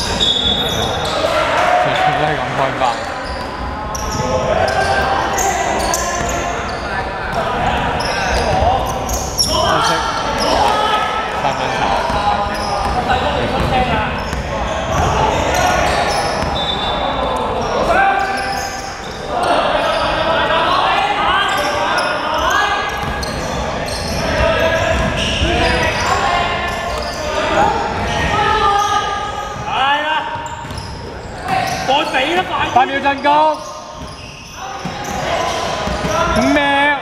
全部都係咁開發。可惜3分球。8秒進攻，5秒。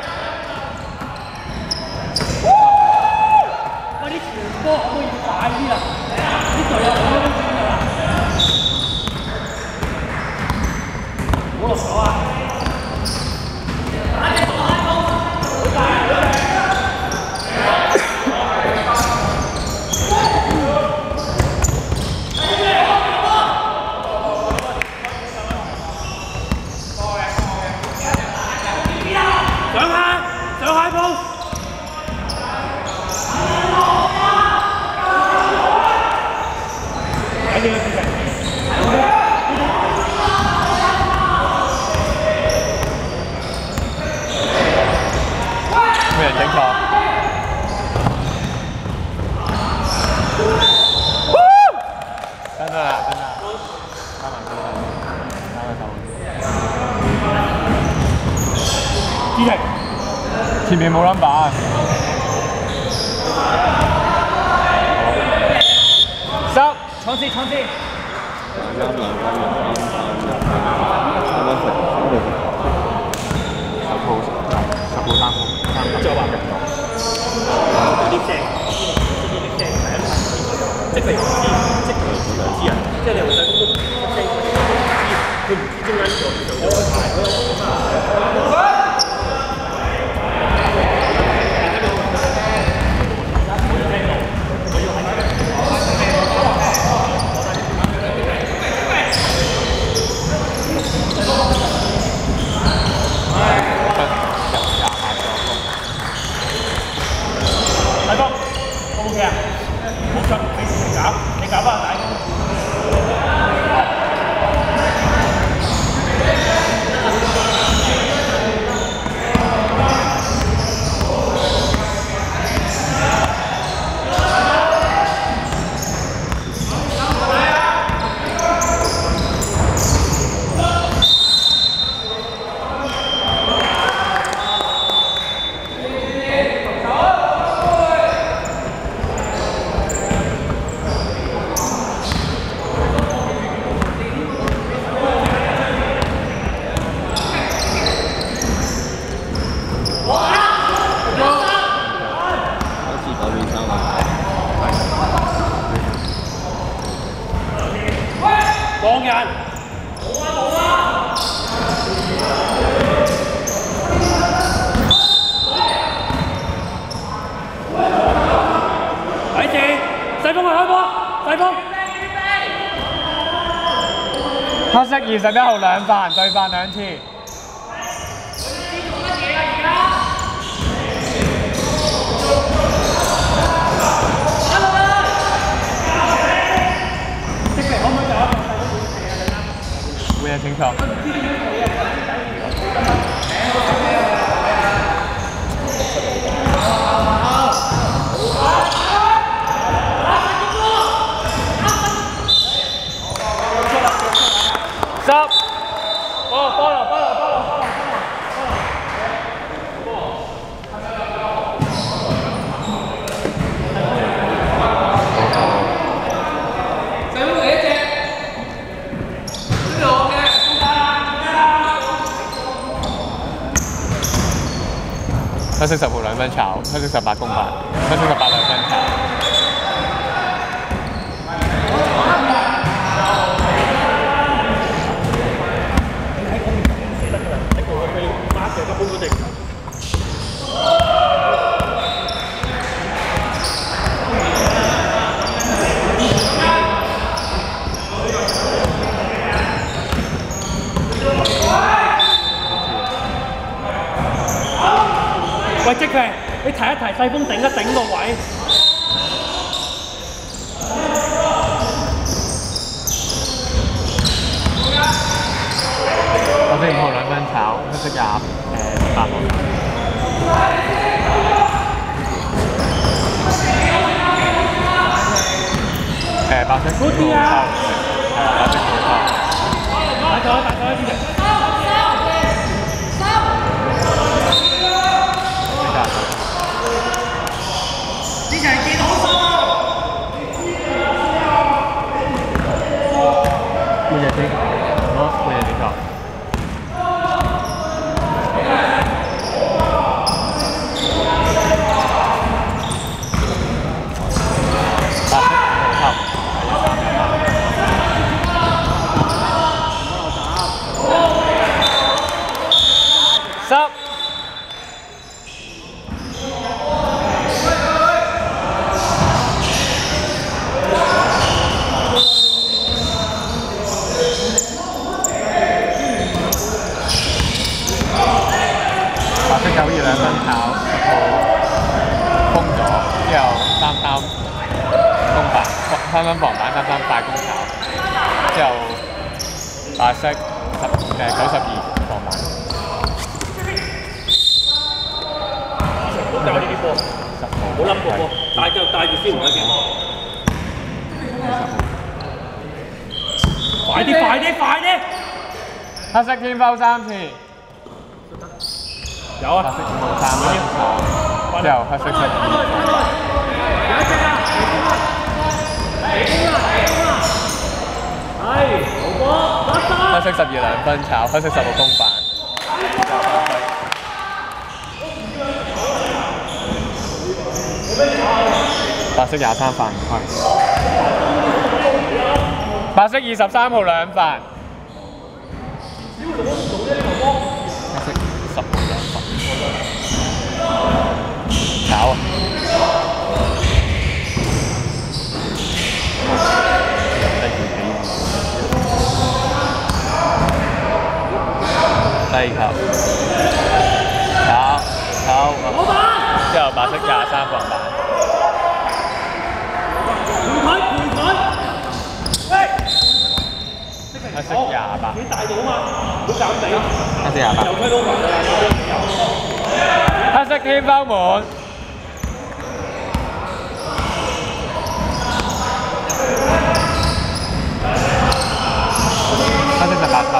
喂，啲傳波可唔可以快啲啊？啲隊友好多都轉㗎啦。唔好落手啊！ 咩人整錯？真的啦，真的。 知停。 前面冇 number。10，衝刺衝刺。10號3號。再話啲聲，即係唔知啊！即係你會睇嗰個聲，佢唔知中間有排。你搞翻大。望人，冇啊冇啊！睇住，細鋒去開波，細鋒。 黑色21號兩犯，對犯2次。會係清楚。10，波了。黑色10號2分炒，黑色18公犯，黑色18 2分炒。 喂，即係你提一提細鋒頂一頂個位。 色8號。白色5號抽，白色5號。 打咗呢啲人。之前見好數。 乜嘢先？好，乜嘢點錯？白色5號抽。10。白色92兩分炒10號封咗，之後3-3攻板，3-3防板，3-3快攻炒，之後白色92防板。 教呢啲波，冇冧過波，帶住先唔得嘅。快啲！ 黑色天拋3次。 有啊。 白色5號3分炒，之後黑色12。黑色12兩分炒，黑色10號攻板。白色23犯唔開，白色23號兩犯，黑色10號兩犯，炒啊！低球，炒，之後白色23防板。黑色28。 幾大度啊嘛，唔好搞地。 黑色28。 又推到雲啦。 黑色天拋門。黑色18抽。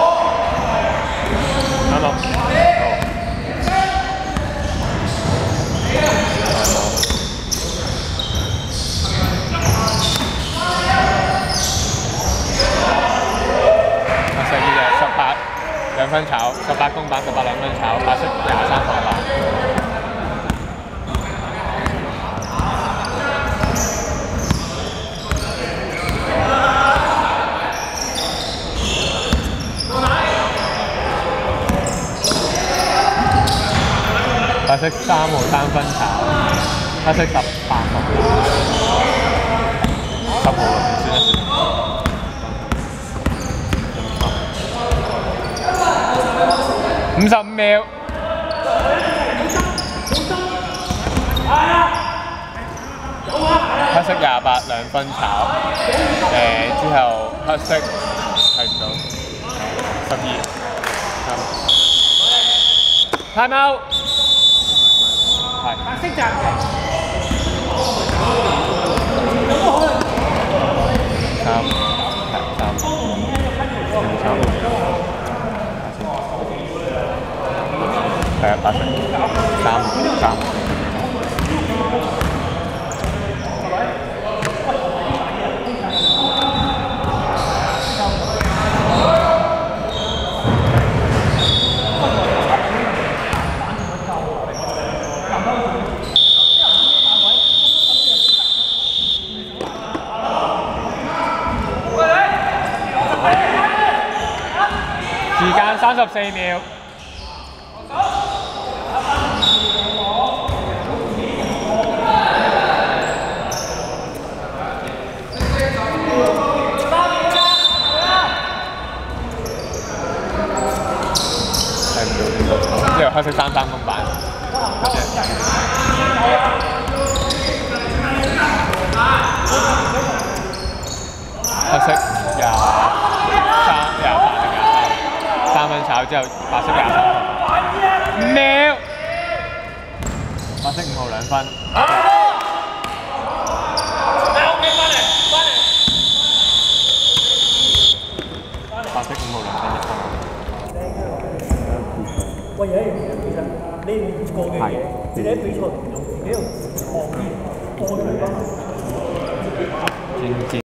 啱冇？兩分炒，18公板，18兩分炒，白色23防板。白色3號3分炒，黑色18防板。10號啦，算一算。55秒。黑色28兩分炒，之後黑色睇唔到12。time out。係。白色暫停。3。係啊，白色3。時間34秒。之後黑色33公板，黑色23、23定23，3分炒之後白色23。 秒，白色5號2分。白色5號2分1分。 喂，有一樣嘢其實你練過嘅嘢，你喺比賽唔用自己用創意多出嚟。 精進。